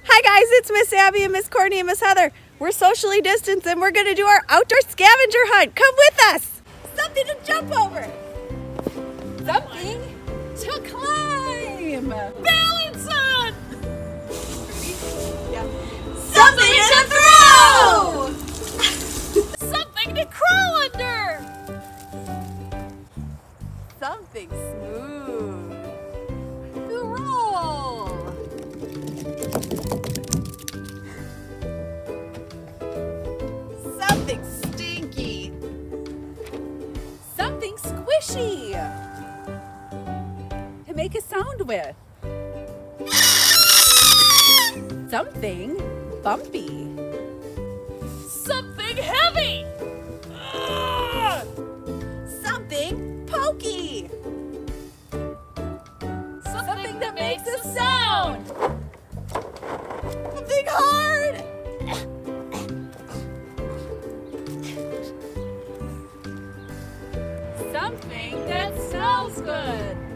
Hi guys, it's Miss Abby and Miss Courtney and Miss Heather. We're socially distanced and we're going to do our outdoor scavenger hunt. Come with us. Something to jump over. Something to climb. Balance on! Yeah. Something to throw. Something to crawl under! Something smooth to roll. Something stinky. Something squishy to make a sound with. Something bumpy. Something heavy! Something pokey. Something that makes a sound! Something hard. Something that smells good!